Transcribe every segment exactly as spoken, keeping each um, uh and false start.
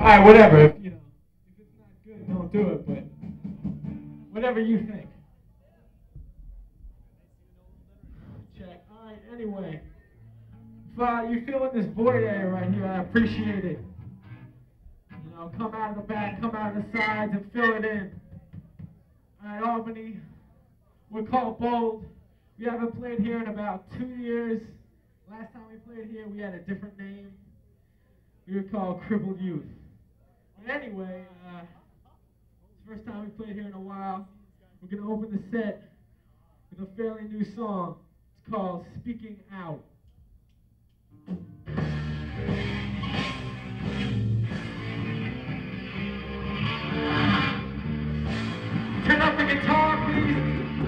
Alright, whatever. If, you know, if it's not good, don't do it, but whatever you think. Check. Alright, anyway. If uh, you're feeling this void area right here, I appreciate it. You know, come out of the back, come out of the sides, and fill it in. Alright, Albany, we're called Bold. We haven't played here in about two years. Last time we played here, we had a different name. We were called Crippled Youth. But anyway, uh, it's the first time we played here in a while. We're going to open the set with a fairly new song. It's called Speaking Out. Turn up the guitar, please.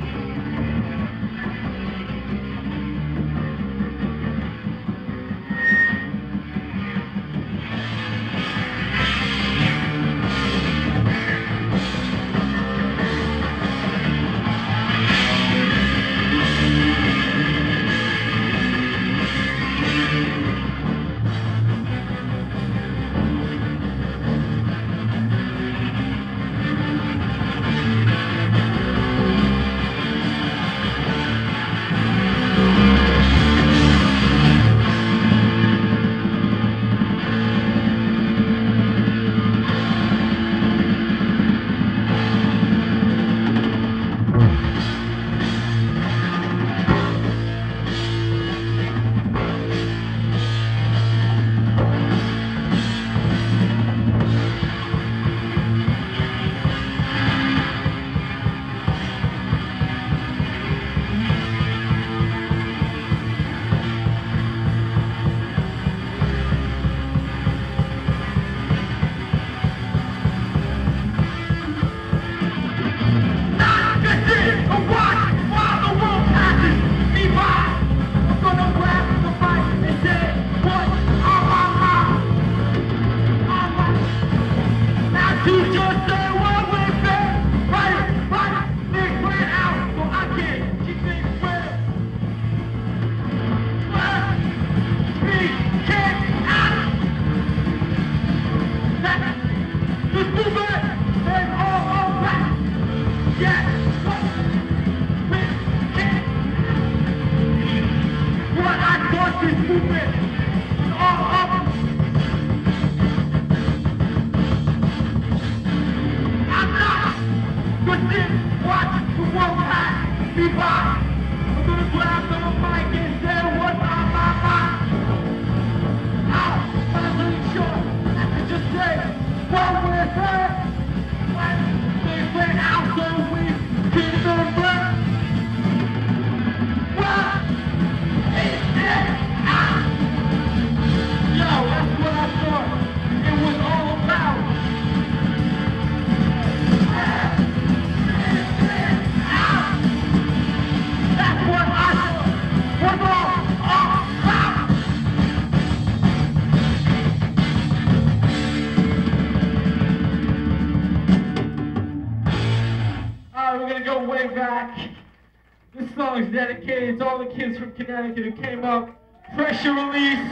Dedicated to all the kids from Connecticut who came up. Pressure Release.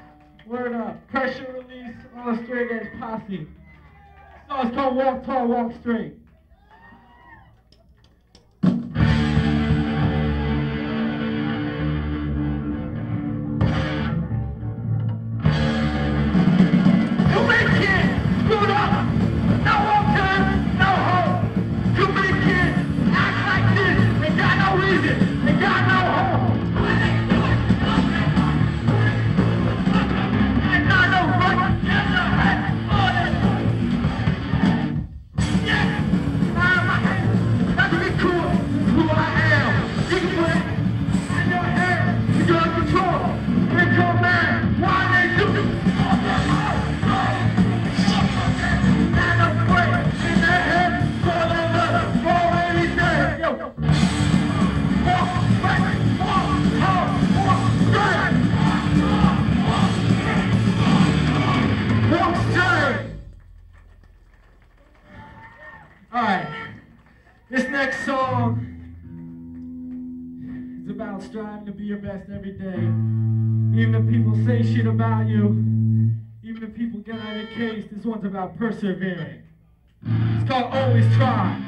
Word up. Pressure Release on a Straight Edge Posse. This song's called Walk Tall, Walk Straight. Striving to be your best every day. Even if people say shit about you, even Even if people get on your case, this one's about persevering. It's called Always Try.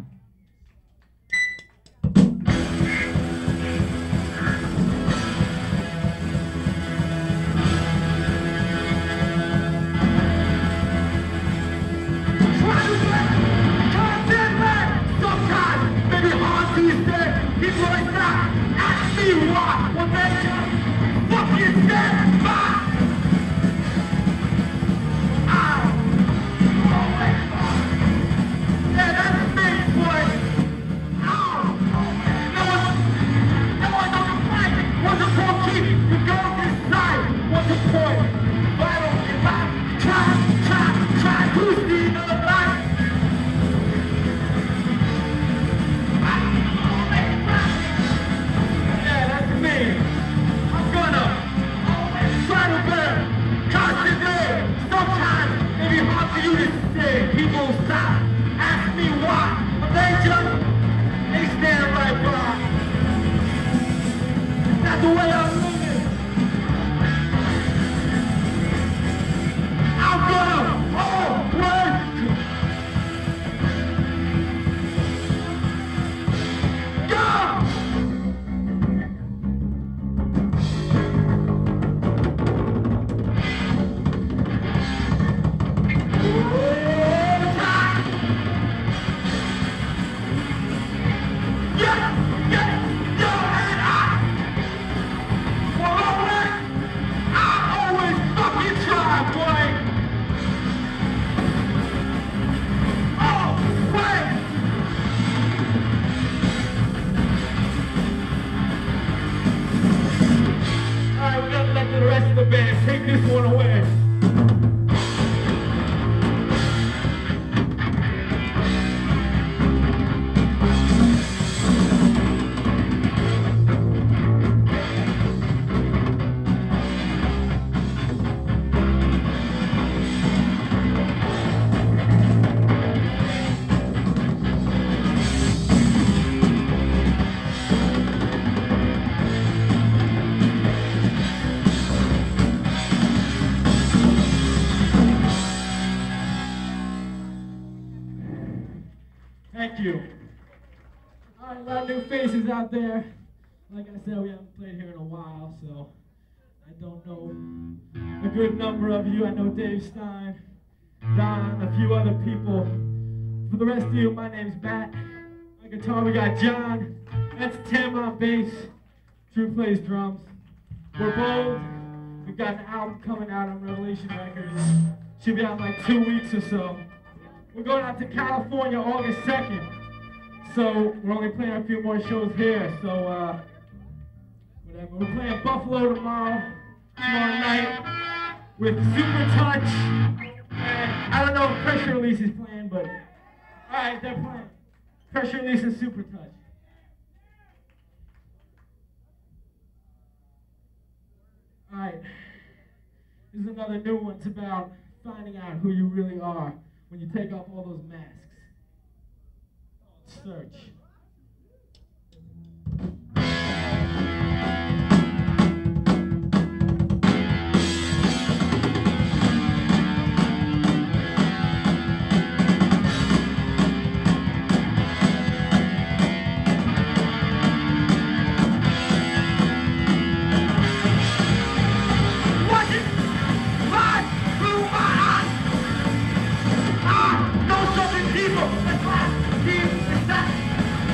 People like that, ask me why, well they just fucking stand by. I'm always fine. Yeah, that's me, boy. I'm no one, no one on the fight. What's the point? Keep the goals inside. What's the point? Battle in life. Try, try, try to see another life. I'm gonna always try to bear, constantly. Sometimes it be hard for you to say. People stop, ask me why, but they just, they stand right by. That's the way I'm living. I'm gonna always go. The rest of the band take this one away. Thank you. All right, a lot of new faces out there. Like I said, we haven't played here in a while, so I don't know a good number of you. I know Dave Stein, Don, a few other people. For the rest of you, my name's Matt. On guitar, we got John. That's Tim on bass. Drew plays drums. We're bold. We've got an album coming out on Revelation Records. Should be out in like two weeks or so. We're going out to California August second, so we're only playing a few more shows here, so uh, whatever. We're playing Buffalo tomorrow, tomorrow night, with Super Touch, and I don't know if Pressure Release is playing, but alright, they're playing. Pressure Release and Super Touch. Alright, this is another new one. It's about finding out who you really are when you take off all those masks. Search. People, that's why, keep the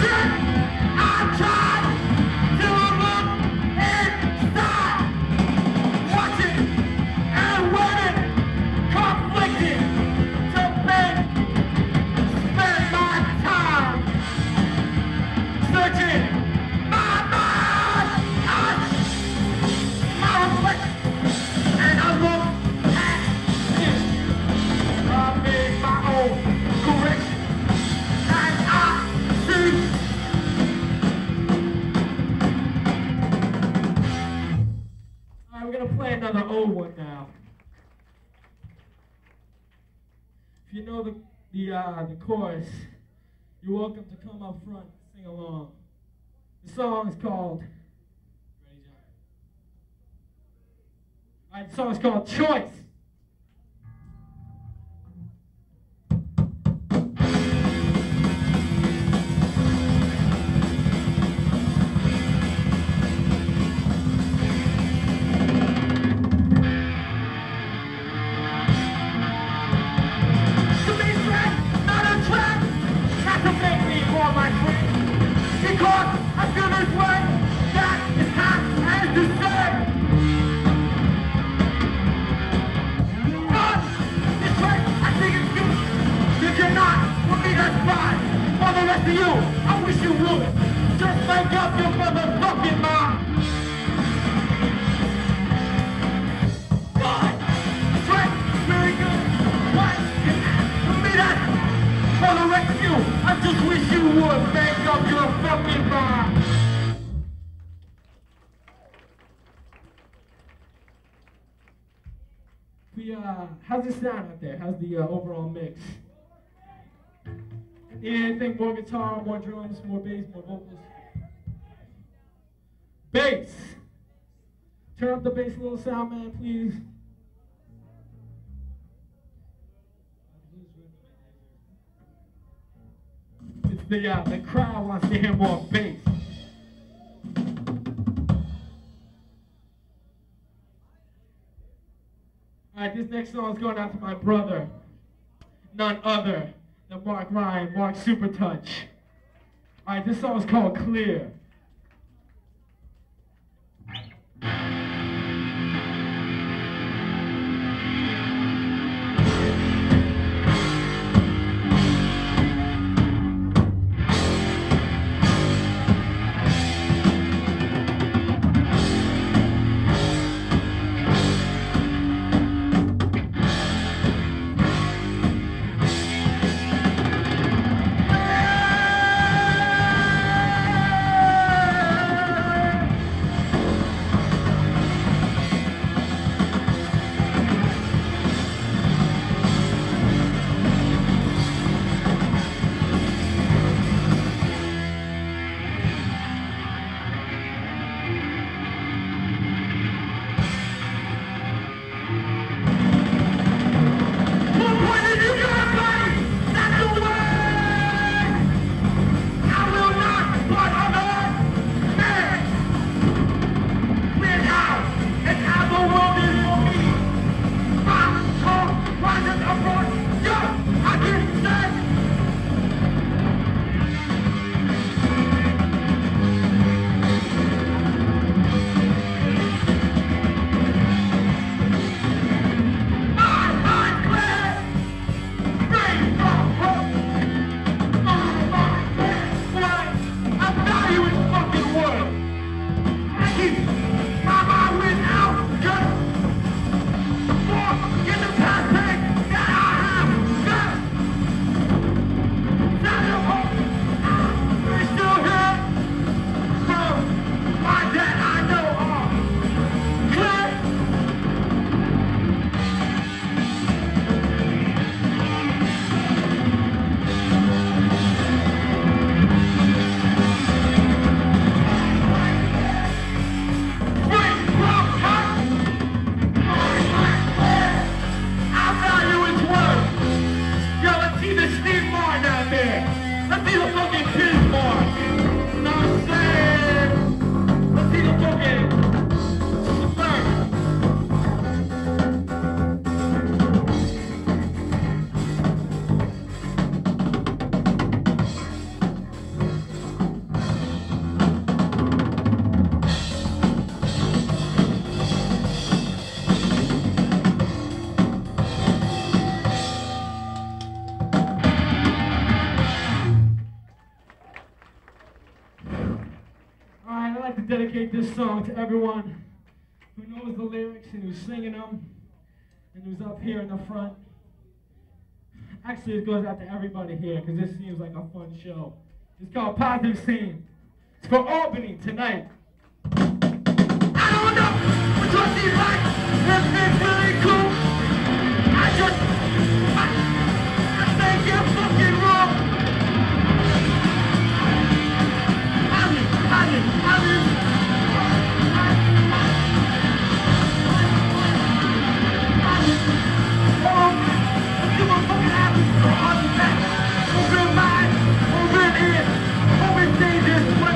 Another old one now. If you know the the uh, the chorus, you're welcome to come up front and sing along. The song is called. Ready, John? All right, the song is called "Choice." To you, I wish you would just make up your motherfucking mind. God, straight, very good. What? For me, that's for the rest of you. I just wish you would make up your fucking mind. We uh, how's it sound out there? How's the uh, overall mix? Need anything? More guitar, more drums, more bass, more vocals? Bass! Turn up the bass a little, sound man, please. It's the, uh, the crowd wants to hear more bass. Alright, this next song is going out to my brother. None other. The Mark Ryan, Mark Super Touch. Alright, this song is called Clear. like to dedicate this song to everyone who knows the lyrics and who's singing them and who's up here in the front. Actually, it goes out to everybody here because this seems like a fun show. It's called Positive Scene. It's for Albany tonight. I don't know what you see like. It's been really cool. I just, I, I think you're fucking wrong. I mean, I mean, I mean. Oh, you motherfucking happy. I'll be back. Over in mind, over in here, over in stages. What?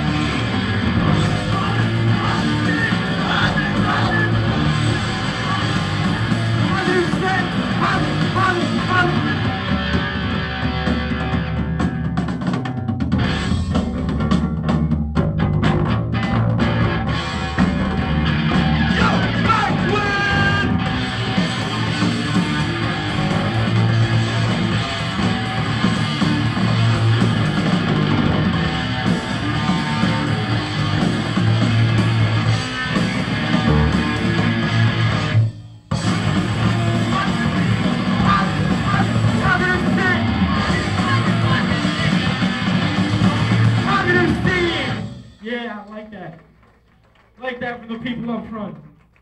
Yeah, I like that. I like that for the people up front.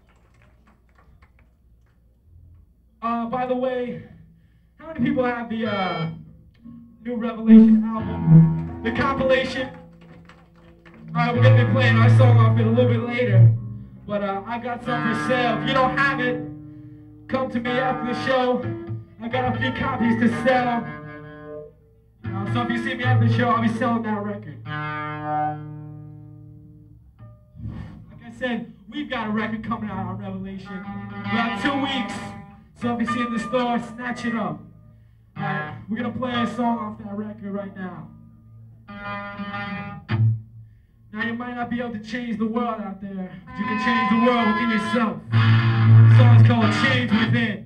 Uh, by the way, how many people have the uh, new Revelation album? The compilation? Alright, we're going to be playing our song off it a little bit later. But uh, I got some for sale. If you don't have it, come to me after the show. I got a few copies to sell. Uh, so if you see me after the show, I'll be selling that record. Said, we've got a record coming out on Revelation about two weeks, so if you see it in the store, snatch it up. Alright, we're gonna play a song off that record right now. Now you might not be able to change the world out there, but you can change the world within yourself. The song's called Change Within.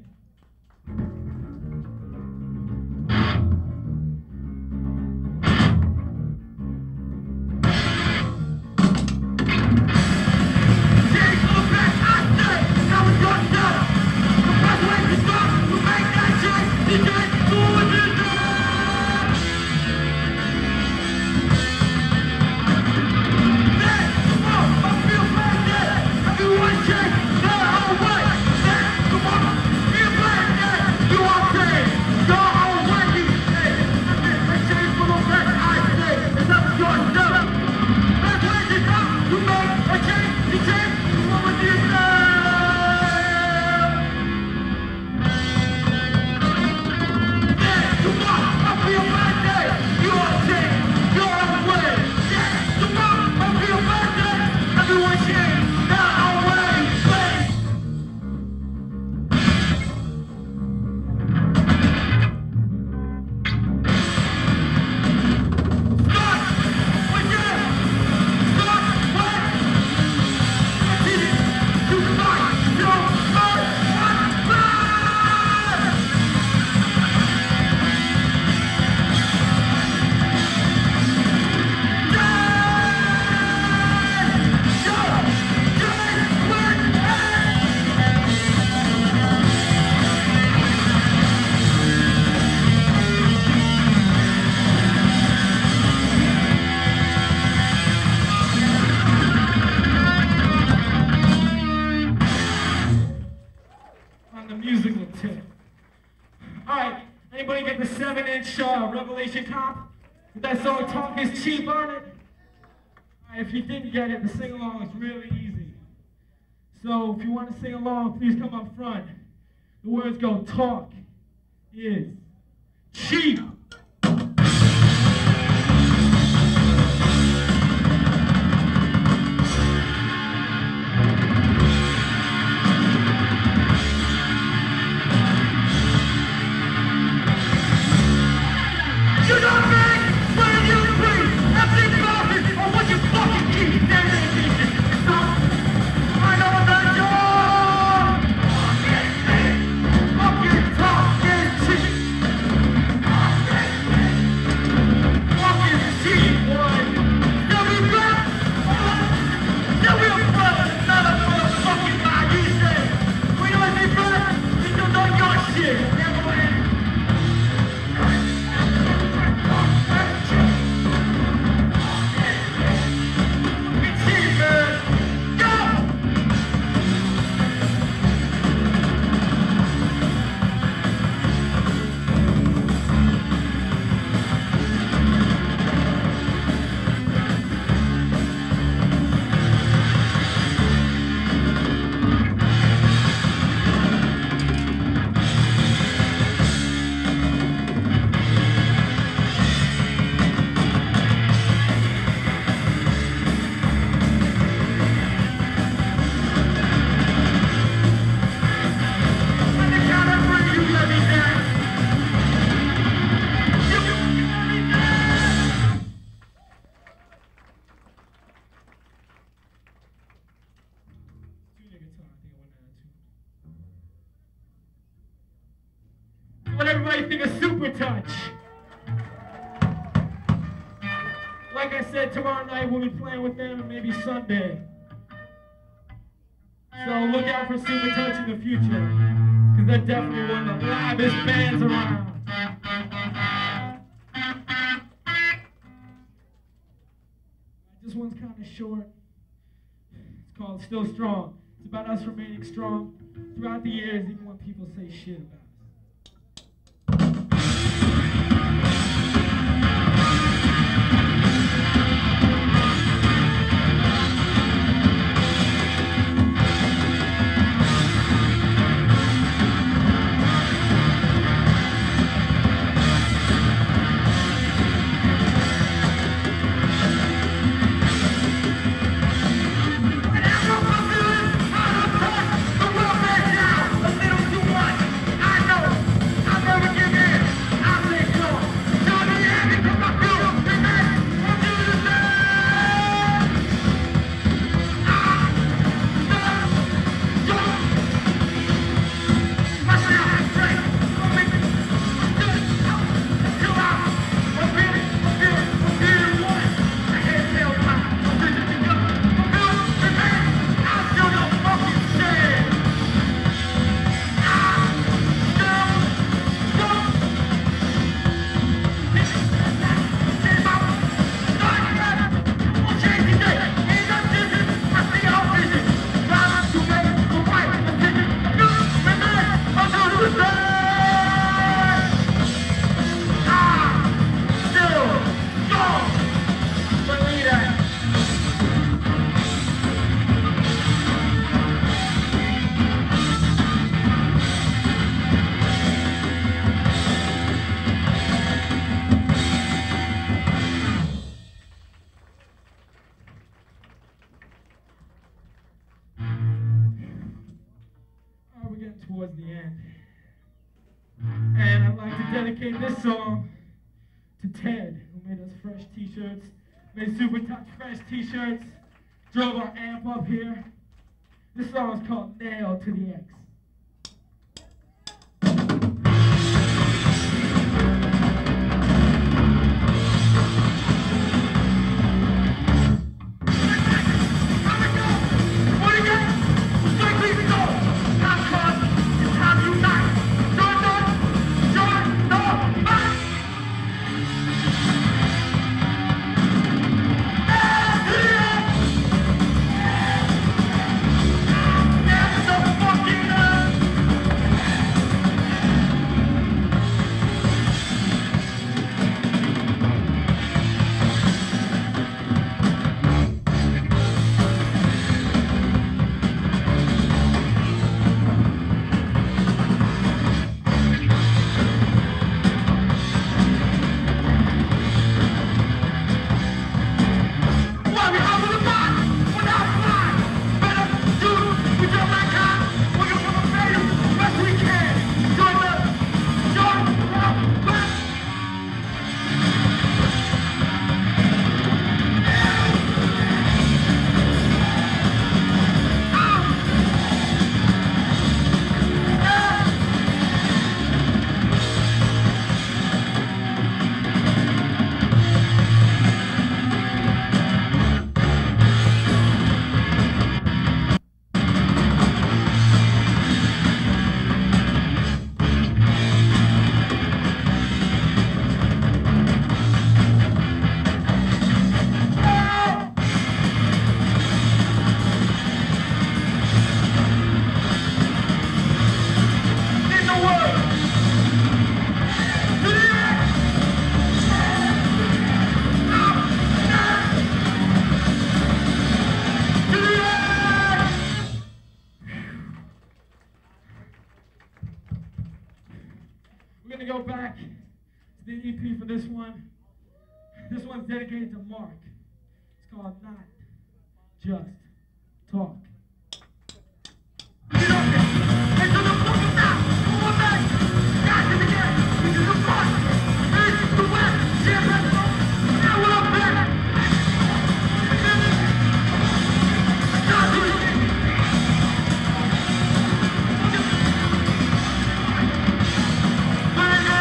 Alright, anybody get the seven inch uh, Revelation comp? With that song Talk Is Cheap on it? Alright, if you didn't get it, the sing-along is really easy. So if you want to sing along, please come up front. The words go, talk is cheap. Talk is cheap. everybody think of Super Touch? Like I said, tomorrow night we'll be playing with them and maybe Sunday. So look out for Super Touch in the future, because they're definitely one of the loudest bands around. This one's kind of short. It's called Still Strong. It's about us remaining strong throughout the years, even when people say shit about us. Towards the end. And I'd like to dedicate this song to Ted, who made us fresh t-shirts, made Super Touch fresh t-shirts, drove our amp up here. This song is called Nail to the X. We're going to go back to the E P for this one. This one's dedicated to Mark. It's called Not Just Talk. Bye.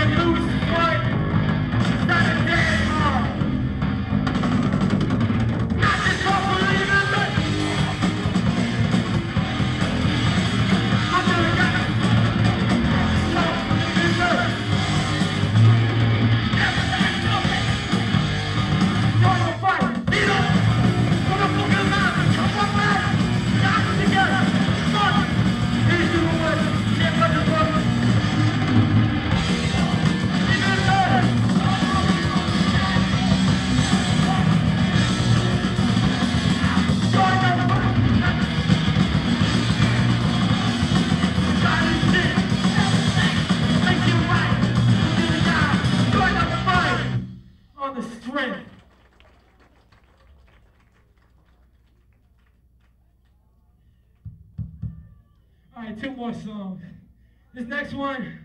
Two more songs. This next one,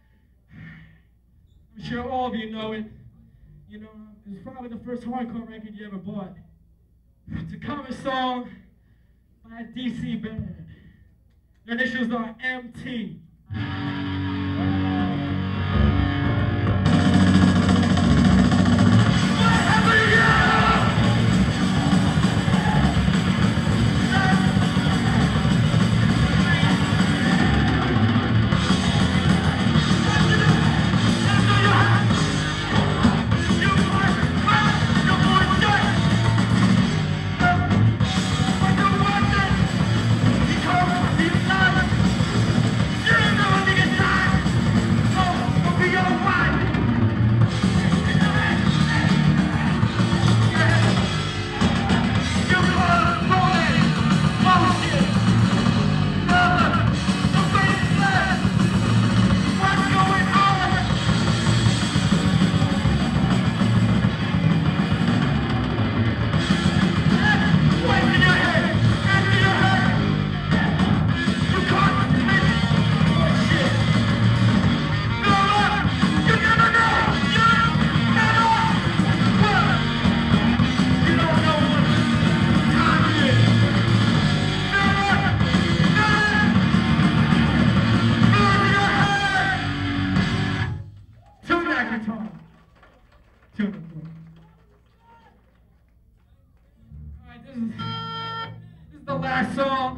I'm sure all of you know it. You know, it's probably the first hardcore record you ever bought. It's a cover song by a D C band. Their initials are M T. Last song.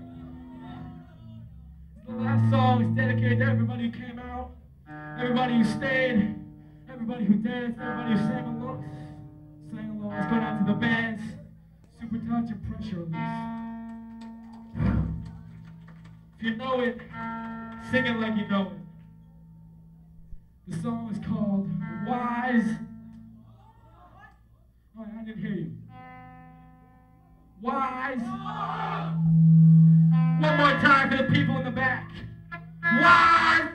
The last song is dedicated to everybody who came out, everybody who stayed, everybody who danced, everybody who sang along. Sang along. Let's go down to the bands. Super touch and pressure release. If you know it, sing it like you know it. The song is called Wise. Oh, I didn't hear you. Wise. One more time for the people in the back. Wise.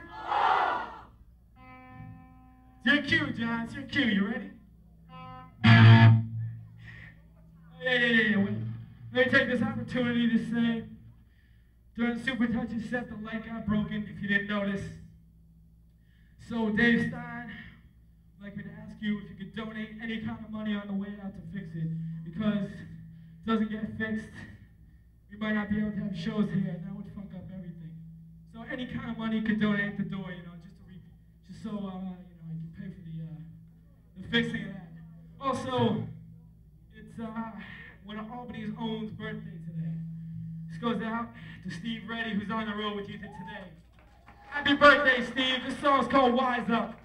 It's your cue, John. It's your cue. You ready? Yeah, yeah, yeah, yeah. Wait. Let me take this opportunity to say, during Super Touch's set, the light got broken, if you didn't notice. So Dave Stein would like me to ask you if you could donate any kind of money on the way out to fix it, because it doesn't get fixed, we might not be able to have shows here, and that would fuck up everything. So any kind of money you could donate at the door, you know, just to re just so uh, you know, you can pay for the uh, the fixing of that. Also, it's uh, one of Albany's own's birthday today. This goes out to Steve Reddy, who's on the road with you today. Happy birthday, Steve! This song's called Wise Up.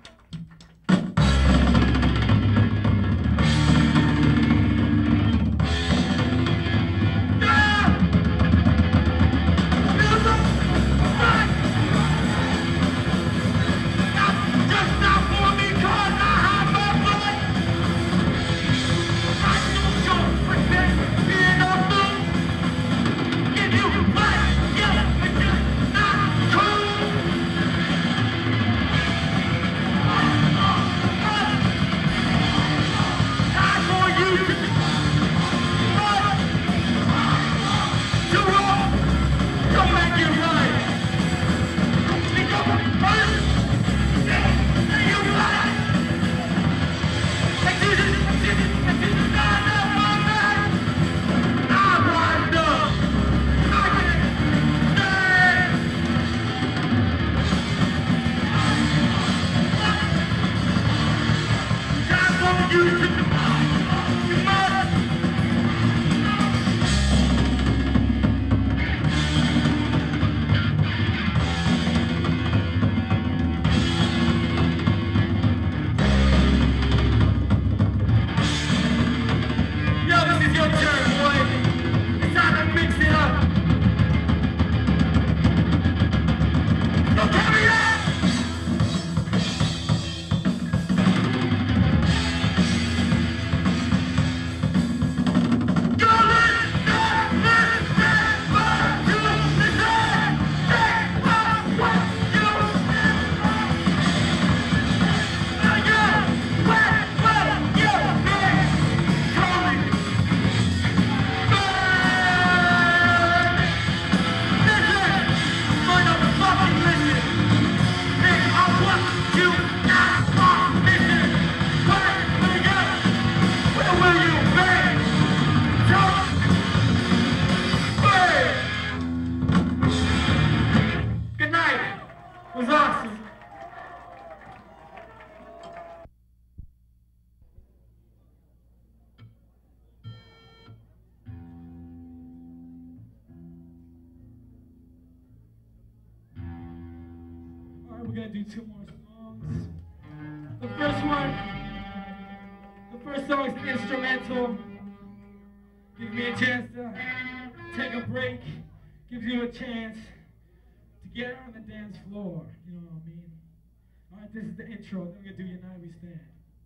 We're gonna do two more songs. The first one, the first song is instrumental. Gives me a chance to take a break. Gives you a chance to get on the dance floor. You know what I mean? All right, this is the intro. Then we're gonna do United We Stand.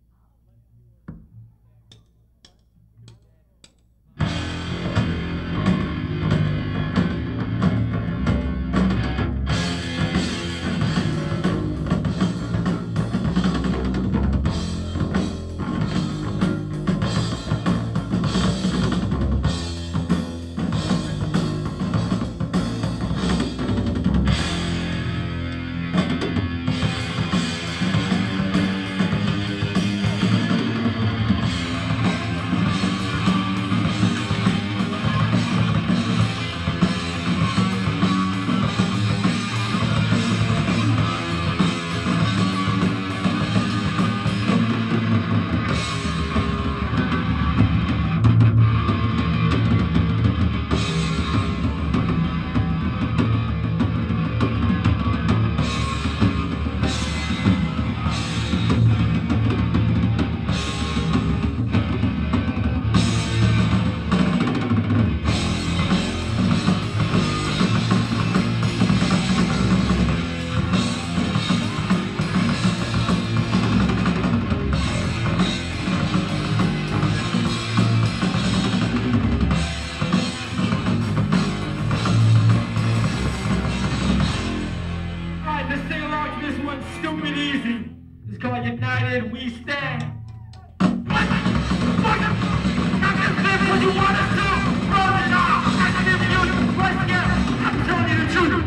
United we stand. What? What? Not just live what you want us to. Roll it off. I give you right here. I'm telling you the truth.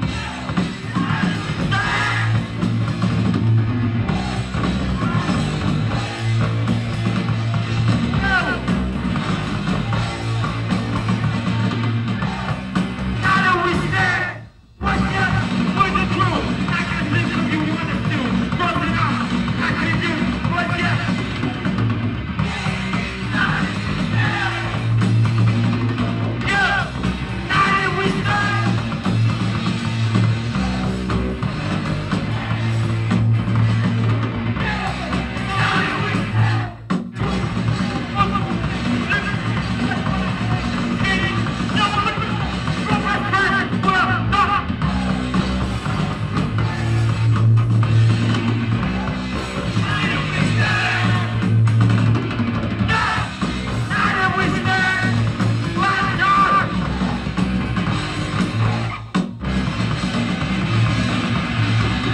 Stand. No. United we stand. Right here. Where's the truth? I can live what you want us to. Roll it off. I give you right here.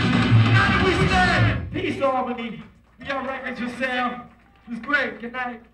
Albany. We got records for sale. It was great. Good night.